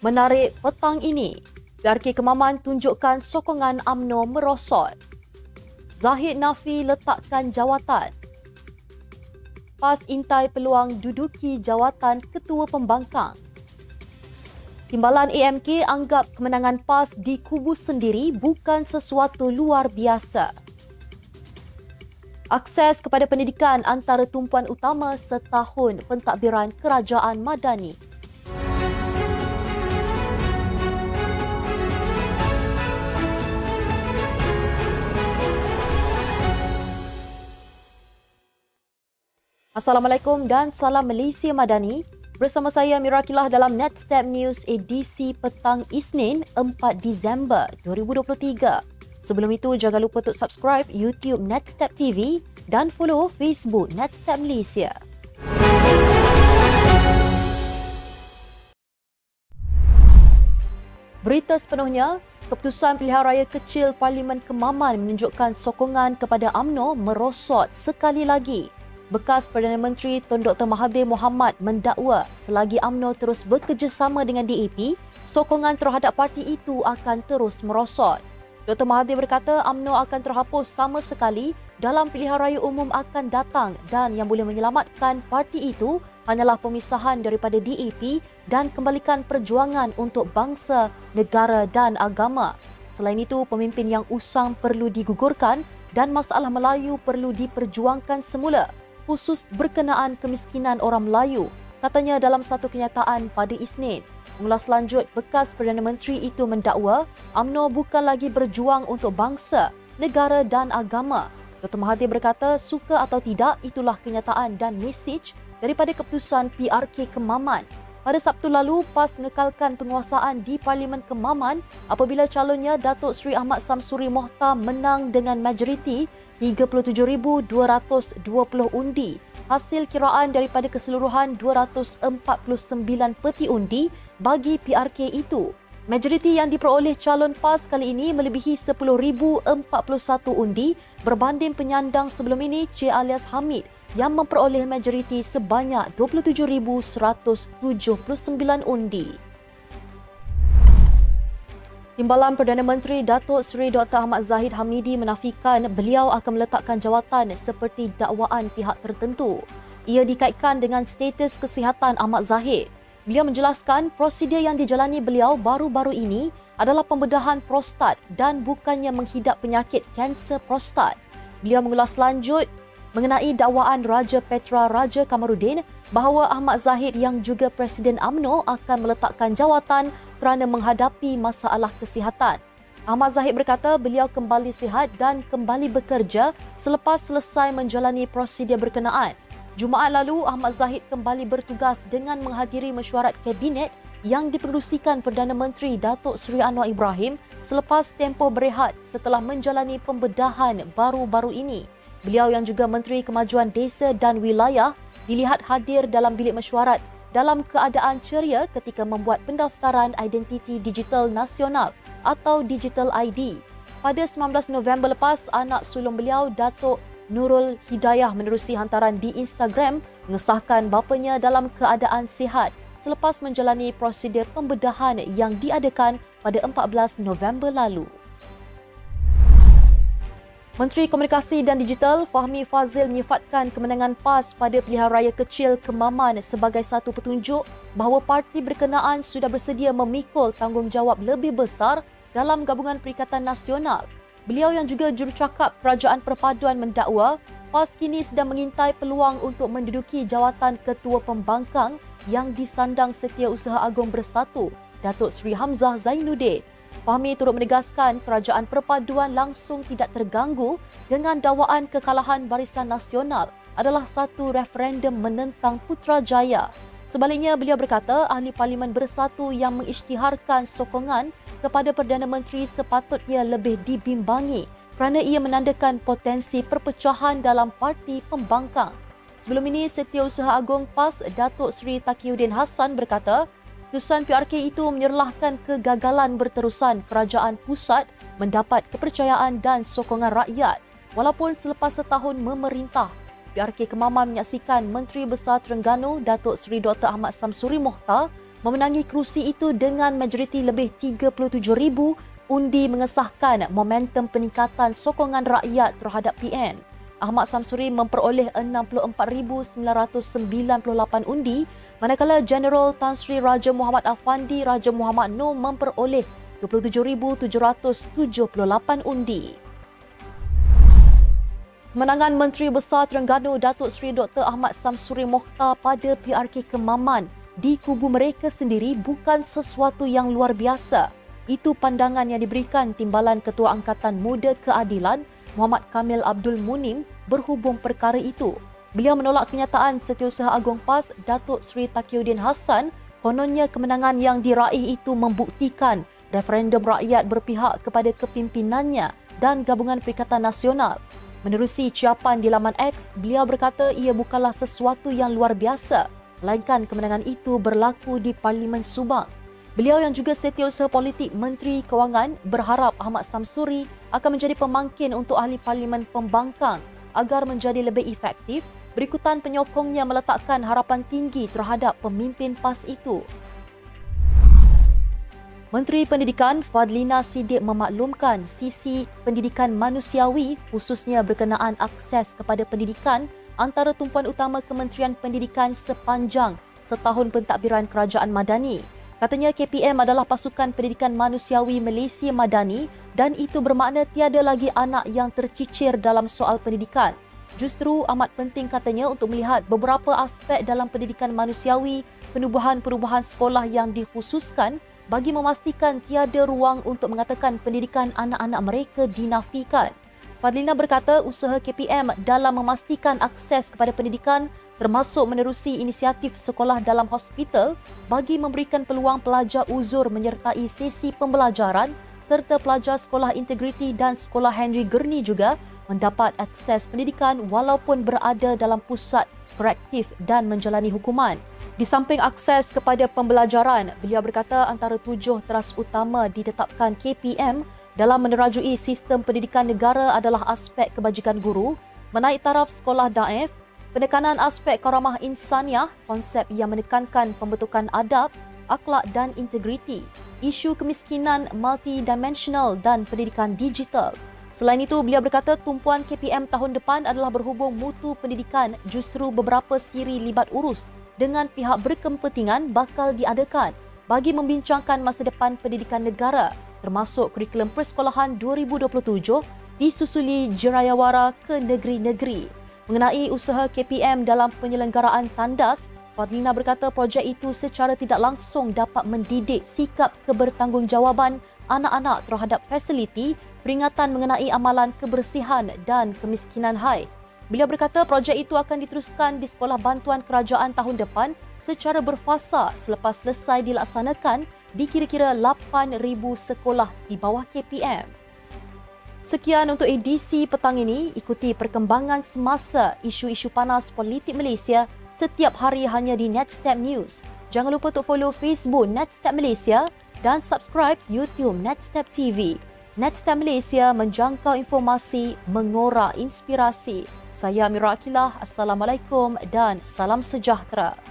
Menarik petang ini, PRK Kemaman tunjukkan sokongan UMNO merosot. Zahid nafi letakkan jawatan. PAS intai peluang duduki jawatan Ketua Pembangkang. Timbalan AMK anggap kemenangan PAS di kubu sendiri bukan sesuatu luar biasa. Akses kepada pendidikan antara tumpuan utama setahun pentadbiran Kerajaan Madani. Assalamualaikum dan salam Malaysia Madani. Bersama saya Mira Kilah dalam Netstep News edisi petang Isnin 4 Disember 2023. Sebelum itu jangan lupa untuk subscribe YouTube Netstep TV dan follow Facebook Netstep Malaysia. Berita sepenuhnya, keputusan pilihan raya kecil Parlimen Kemaman menunjukkan sokongan kepada UMNO merosot sekali lagi. Bekas Perdana Menteri Tun Dr. Mahathir Mohamad mendakwa selagi UMNO terus bekerjasama dengan DAP, sokongan terhadap parti itu akan terus merosot. Dr. Mahathir berkata UMNO akan terhapus sama sekali dalam pilihan raya umum akan datang dan yang boleh menyelamatkan parti itu hanyalah pemisahan daripada DAP dan kembalikan perjuangan untuk bangsa, negara dan agama. Selain itu, pemimpin yang usang perlu digugurkan dan masalah Melayu perlu diperjuangkan semula, khusus berkenaan kemiskinan orang Melayu, katanya dalam satu kenyataan pada Isnin. Mengulas lanjut, bekas Perdana Menteri itu mendakwa UMNO bukan lagi berjuang untuk bangsa, negara dan agama. Dr. Mahathir berkata suka atau tidak, itulah kenyataan dan mesej daripada keputusan PRK Kemaman. Pada Sabtu lalu, PAS mengekalkan penguasaan di Parlimen Kemaman apabila calonnya Datuk Seri Ahmad Samsuri Mohtar menang dengan majoriti 37,220 undi. Hasil kiraan daripada keseluruhan 249 peti undi bagi PRK itu. Majoriti yang diperoleh calon PAS kali ini melebihi 10,041 undi berbanding penyandang sebelum ini Cik Alias Hamid yang memperoleh majoriti sebanyak 27,179 undi. Timbalan Perdana Menteri Datuk Seri Dr. Ahmad Zahid Hamidi menafikan beliau akan meletakkan jawatan seperti dakwaan pihak tertentu. Ia dikaitkan dengan status kesihatan Ahmad Zahid. Beliau menjelaskan prosedur yang dijalani beliau baru-baru ini adalah pembedahan prostat dan bukannya menghidap penyakit kanser prostat. Beliau mengulas lanjut mengenai dakwaan Raja Petra Raja Kamaruddin bahawa Ahmad Zahid yang juga Presiden UMNO akan meletakkan jawatan kerana menghadapi masalah kesihatan. Ahmad Zahid berkata beliau kembali sihat dan kembali bekerja selepas selesai menjalani prosedur berkenaan. Jumaat lalu, Ahmad Zahid kembali bertugas dengan menghadiri mesyuarat Kabinet yang dipengerusikan Perdana Menteri Datuk Seri Anwar Ibrahim selepas tempoh berehat setelah menjalani pembedahan baru-baru ini. Beliau yang juga Menteri Kemajuan Desa dan Wilayah dilihat hadir dalam bilik mesyuarat dalam keadaan ceria ketika membuat pendaftaran identiti digital nasional atau Digital ID. Pada 19 November lepas, anak sulung beliau, Datuk Nurul Hidayah menerusi hantaran di Instagram mengesahkan bapanya dalam keadaan sihat selepas menjalani prosedur pembedahan yang diadakan pada 14 November lalu. Menteri Komunikasi dan Digital Fahmi Fazil menyifatkan kemenangan PAS pada pilihan raya kecil Kemaman sebagai satu petunjuk bahawa parti berkenaan sudah bersedia memikul tanggungjawab lebih besar dalam gabungan Perikatan Nasional. Beliau yang juga jurucakap Kerajaan Perpaduan mendakwa PAS kini sedang mengintai peluang untuk menduduki jawatan Ketua Pembangkang yang disandang Setiausaha Agong Bersatu, Datuk Seri Hamzah Zainuddin. Fahmi turut menegaskan Kerajaan Perpaduan langsung tidak terganggu dengan dakwaan kekalahan Barisan Nasional adalah satu referendum menentang Putrajaya. Sebaliknya, beliau berkata ahli Parlimen Bersatu yang mengisytiharkan sokongan kepada Perdana Menteri sepatutnya lebih dibimbangi kerana ia menandakan potensi perpecahan dalam parti pembangkang. Sebelum ini, Setiausaha Agong PAS Datuk Seri Taqiyuddin Hassan berkata keputusan PRK itu menyerlahkan kegagalan berterusan kerajaan pusat mendapat kepercayaan dan sokongan rakyat. Walaupun selepas setahun memerintah, PRK Kemaman menyaksikan Menteri Besar Terengganu Datuk Seri Dr. Ahmad Samsuri Mohtar memenangi kerusi itu dengan majoriti lebih 37,000 undi mengesahkan momentum peningkatan sokongan rakyat terhadap PN. Ahmad Samsuri memperoleh 64,998 undi, manakala Jeneral Tan Sri Raja Muhammad Afandi Raja Muhammad Noor memperoleh 27,778 undi. Kemenangan Menteri Besar Terengganu Datuk Seri Dr. Ahmad Samsuri Mokhtar pada PRK Kemaman di kubu mereka sendiri bukan sesuatu yang luar biasa. Itu pandangan yang diberikan Timbalan Ketua Angkatan Muda Keadilan Muhammad Kamil Abdul Munim berhubung perkara itu. Beliau menolak kenyataan Setiausaha Agong PAS Datuk Seri Taqiyuddin Hassan kononnya kemenangan yang diraih itu membuktikan referendum rakyat berpihak kepada kepimpinannya dan Gabungan Perikatan Nasional. Menerusi ciapan di laman X, beliau berkata ia bukanlah sesuatu yang luar biasa, melainkan kemenangan itu berlaku di Parlimen Subang. Beliau yang juga Setiausaha Politik Menteri Kewangan berharap Ahmad Samsuri akan menjadi pemangkin untuk ahli Parlimen Pembangkang agar menjadi lebih efektif, berikutan penyokongnya meletakkan harapan tinggi terhadap pemimpin PAS itu. Menteri Pendidikan Fadlina Siddiq memaklumkan sisi pendidikan manusiawi khususnya berkenaan akses kepada pendidikan antara tumpuan utama Kementerian Pendidikan sepanjang setahun pentadbiran Kerajaan Madani. Katanya KPM adalah pasukan pendidikan manusiawi Malaysia Madani dan itu bermakna tiada lagi anak yang tercicir dalam soal pendidikan. Justru amat penting katanya untuk melihat beberapa aspek dalam pendidikan manusiawi, penubuhan-perubahan sekolah yang dikhususkan bagi memastikan tiada ruang untuk mengatakan pendidikan anak-anak mereka dinafikan. Fadlina berkata usaha KPM dalam memastikan akses kepada pendidikan termasuk menerusi inisiatif sekolah dalam hospital bagi memberikan peluang pelajar uzur menyertai sesi pembelajaran serta pelajar sekolah integriti dan sekolah Henry Gurney juga mendapat akses pendidikan walaupun berada dalam pusat korektif dan menjalani hukuman. Di samping akses kepada pembelajaran, beliau berkata antara 7 teras utama ditetapkan KPM dalam menerajui sistem pendidikan negara adalah aspek kebajikan guru, menaik taraf sekolah daif, penekanan aspek karamah insaniah, konsep yang menekankan pembentukan adab, akhlak dan integriti, isu kemiskinan multidimensional dan pendidikan digital. Selain itu, beliau berkata tumpuan KPM tahun depan adalah berhubung mutu pendidikan justru beberapa siri libat urus dengan pihak berkepentingan bakal diadakan bagi membincangkan masa depan pendidikan negara termasuk kurikulum persekolahan 2027 disusuli jerayawara ke negeri-negeri. Mengenai usaha KPM dalam penyelenggaraan tandas, Fadlina berkata projek itu secara tidak langsung dapat mendidik sikap kebertanggungjawab anak-anak terhadap fasiliti peringatan mengenai amalan kebersihan dan kemiskinan hai. Beliau berkata projek itu akan diteruskan di Sekolah Bantuan Kerajaan tahun depan secara berfasa selepas selesai dilaksanakan di kira-kira 8,000 sekolah di bawah KPM. Sekian untuk edisi petang ini. Ikuti perkembangan semasa isu-isu panas politik Malaysia setiap hari hanya di Netstep News. Jangan lupa untuk follow Facebook Netstep Malaysia dan subscribe YouTube Netstep TV. Netstep Malaysia menjangkau informasi, mengorak inspirasi. Saya Amira Akilah. Assalamualaikum dan salam sejahtera.